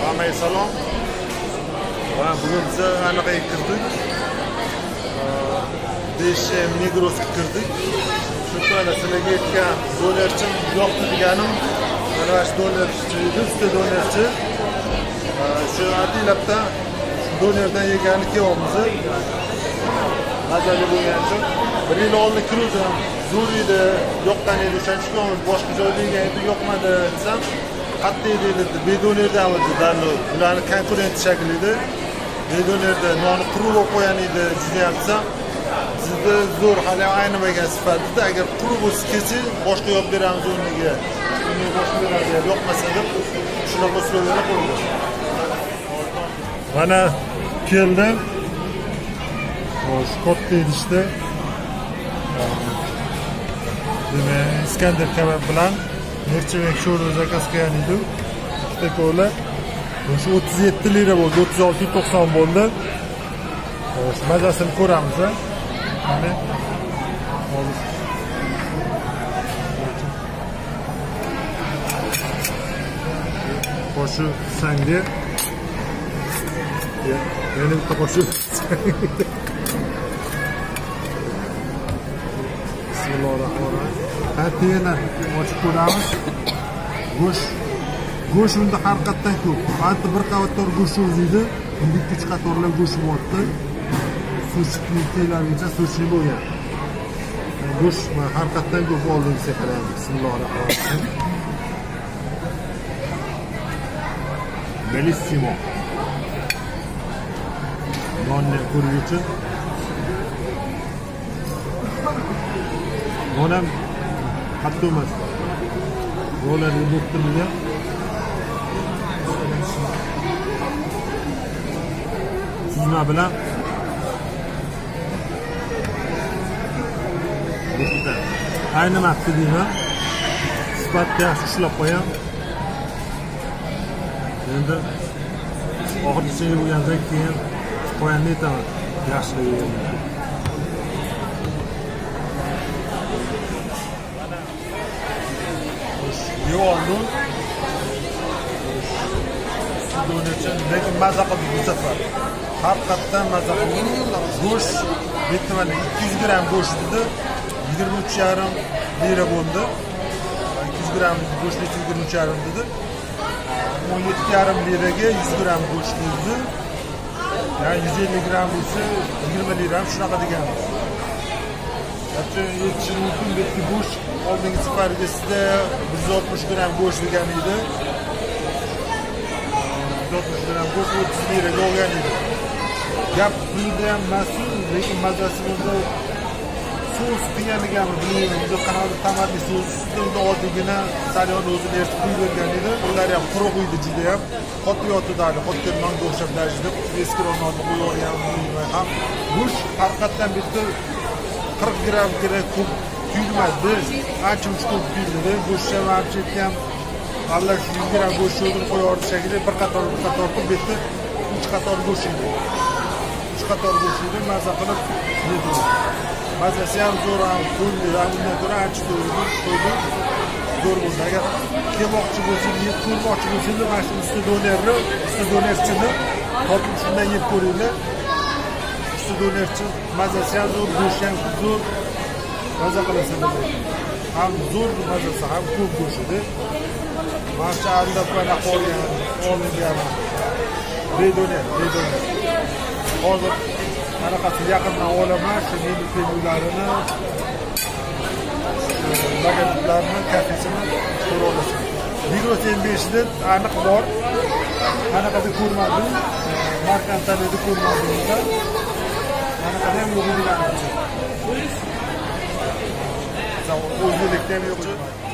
Hammaga salom. Va bugun biz anaqaga kirdik. Deshem Negrosga kirdik. Shu paytda sizlarga aytgan donerchim yo'qdi deganim. Mana shu donerchi, usta donerchi. Shu atilabda donerdan yeganni kelyapmiz. Mazali bo'lgan uchun 1 yil oldin kirdim. Zo'r edi, yo'qdan edi, o'shancha kun boshqa joyda yegan edi, yo'qmadi desam, qattiq edi, bedonerdan edi, darlo. Ularni konkurenti shakli edi. Bedonerda nonni quruq bo'lib qo'ygan edi, juda ham desam, sizda zo'r hali aynimagan sifatida, agar quruq bo'lsa kelsa, boshqa yo'q beramiz o'rniga. Uni boshqa beramiz, yo'qmasa deb shunaqa uslubiga qo'ydim. Mana keldim. Xo'sh, katta idishda Iskandar kabab bilan Nerchevek sho'rva zakaz qilgan edim. Ikkita ko'la. O'sha 37 lira bo'ldi, 36.90 bo'ldi. Xo'sh, mazasini ko'ramiz, ha. Mana hozir qo'shib sanga yana bitta qo'shib Bismillahirrahmanirrahim. Qatiyana ochib ko'ramiz. Go'sht unda har qatdan ko'p. Albatta bir qavatlar go'sht o'zida, unda 3 qatorlar go'sht bo'ldi. Sushni tayyorlanguncha sushi bo'lgan. Go'sht har qatdan ko'p oldingiz qaraymiz. Bismillahirrahmanirrahim. Bellissimo. Nonni ko'rish uchun Onam qattiq emas. Ro'larni bo'ktirgan. Suzma bilan bitta. Ayni maqsad deyman. Sifatga yaxshi ushlab qo'yam. Endi oxirgi bo'lgandan keyin qo'yanni aytaman. Yaxshilik. Yo'lni donerchi lekin maza qilib bu safar. Har qatdan maza qilib go'sht bitta mana 200 gram go'sht dedi 23,5 lira bo'ldi. 200 gram go'sht 23,5 dedi. 17,5 liraga 100 gram go'sht dedi. Yani 150 gram bo'lsa 20 lira shunaqa deganmiz. Hatto yetishim mumkin belki go'sht oldingi safarga sizda 160 gram go'sht degan edi. 160 gram go'sht 30 liraga olgan edi. Gap pulda ham mas'ul, lekin mazasi bunda sos qilganligami bilmayman. Juda qanday tomatli sos, ustida oddiygina salyon o'zini eritib qo'ygan edi. Ular ham quruq edi juda ham. Qotib yotdi, qotib nonga o'xshab dajdi. Eski nonni qo'ygan ham. Go'sht haqiqatan bitta 40 gram kerak ko'p tuyulmadi. Ancha ko'p tuyuldi. Go'shtga varchitgan alla 100 gram go'sht o'zini qo'yordi shekilli bir qator qilib bitta 3 qator go'sht edi. 3 qator go'sht edi, maza qilib yedi. Mazasi ham zo'r ham qo'ydi, undan ko'ra ancha qo'ydi. Zo'r bo'ldi. Agar kelmoqchi bo'lsangiz, yeb ko'rmoqchi bo'lsangiz, mana shu usta donerchini topib shundan yeb ko'ringlar. Usta donerchi mazasi ham zo'r, go'sht ham zo'r. Maza qilasizlar. Ham zo'r mazasi, ham ko'p go'sht edi. Barcha aldab qolgan, olingan. Bedoner. Hozir qanaqasi yaqindan olaman, shu menularini, bagajlarni, kafesini ko'ra olasizlar. Negros 55 da aniq bor. Qanaqada ko'rmadim, markantalida ko'rmadim. Qanaqada ham yo'qligini o'zbeklikda ham yo'q.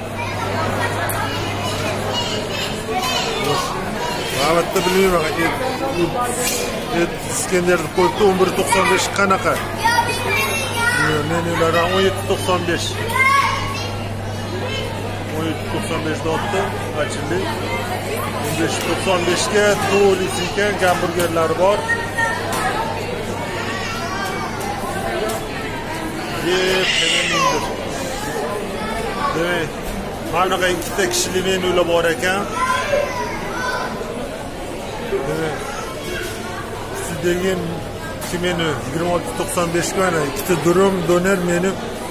Albatta bilmayman. Iskandarni qo'yibdi 11.95 qanaqa? Menyular 17.95. 17.95 dotda ochildi. 15.95 ga to'liq ekan, gamburgerlari bor. Demak, mana ikkita kishilik menyular bor ekan. Demek istediğin iki menü 26.95 mana ikkita durum doner menü.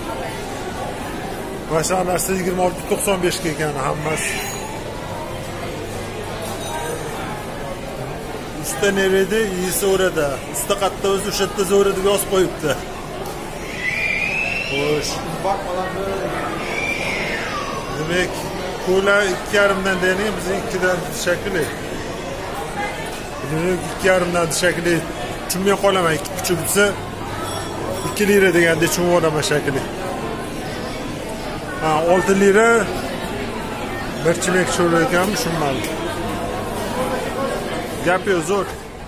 Boshqa narsa 26.95 ga ekan hammasi. Usta nerede? İyisi orada. Usta qatta o'zi o'sha yerda zo'rida yoz qo'yibdi. Xo'sh. Demek kola 2,5 dan dening, biz 2dan shakli. Demek 2,5 dan shakli. Tushunmay qolaman, 2,5 desa 2 lira deganda tushunvoraman shakli. Ha, 6 lira bir chimek cho'ra ekanmi, tushunmadim. Gap yo'q, zo'r.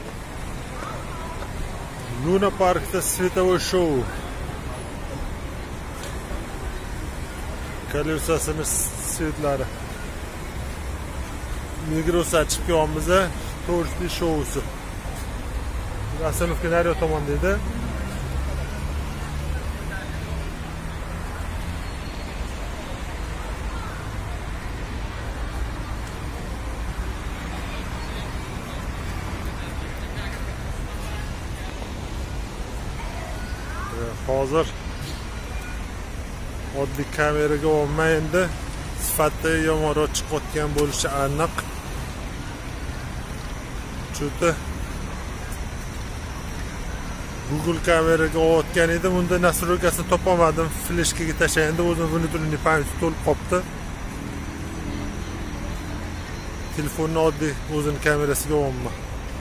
Luna Parkda svetovoy shou. Kolesasini svetlari. Migros ochib kelyapmiz, to'rtli shousi. Rasulovga naryo tomon dedi. Hozir oddiy kameraga olmay endi sifati yomonroq chiqayotgan bo'lishi aniq. Chunki Google kameraga olayotgan edim, unda nastroykasini topolmadim. Fleshkaga tashlaganda o'zim внутренний pamyat to'lib qolibdi. Telefonni oddiy o'zini kamerasiga olmayman.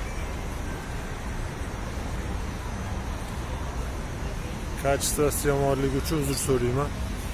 Kачествоsi yomonligi uchun uzr so'rayman.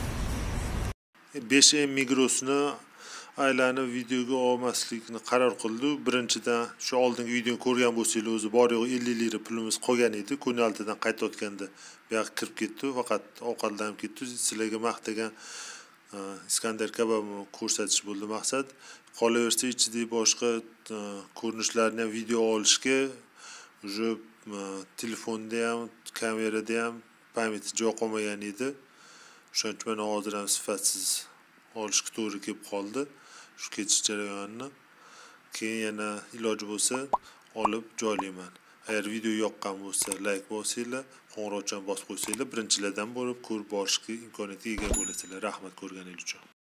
5M Migrosni aylanib videoga olmaslikni qaror qildi. Birinchidan shu oldingi videoni ko'rgan bo'lsangiz, o'zi bor yo'q 50 lira pulimiz qolgan edi. Ko'naltidan qaytayotganda bu yoqqa kirib ketdi, faqat ovqatlanib ketdi. Sizlarga maqtagan Iskandar kabobni ko'rsatish bo'ldi maqsad. Qolaversa ichidagi boshqa ko'rinishlarni ham video olishga уже telefonda ham, kamerada ham pamyati joy qolmagan edi. Shuning uchun men hozir ham sifatsiz olishga to'g'ri kelib qoldi. Shu ketish jarayonini keyin yana iloji bo'lsa olib joylayman. Agar video yoqqan bo'lsa like bosinglar, qo'ng'iroqchani bosib qo'ysanglar, birinchilardan bo'lib ko'rib borishga imkoniyatiga ega bo'lasizlar. Rahmat ko'rganingiz uchun.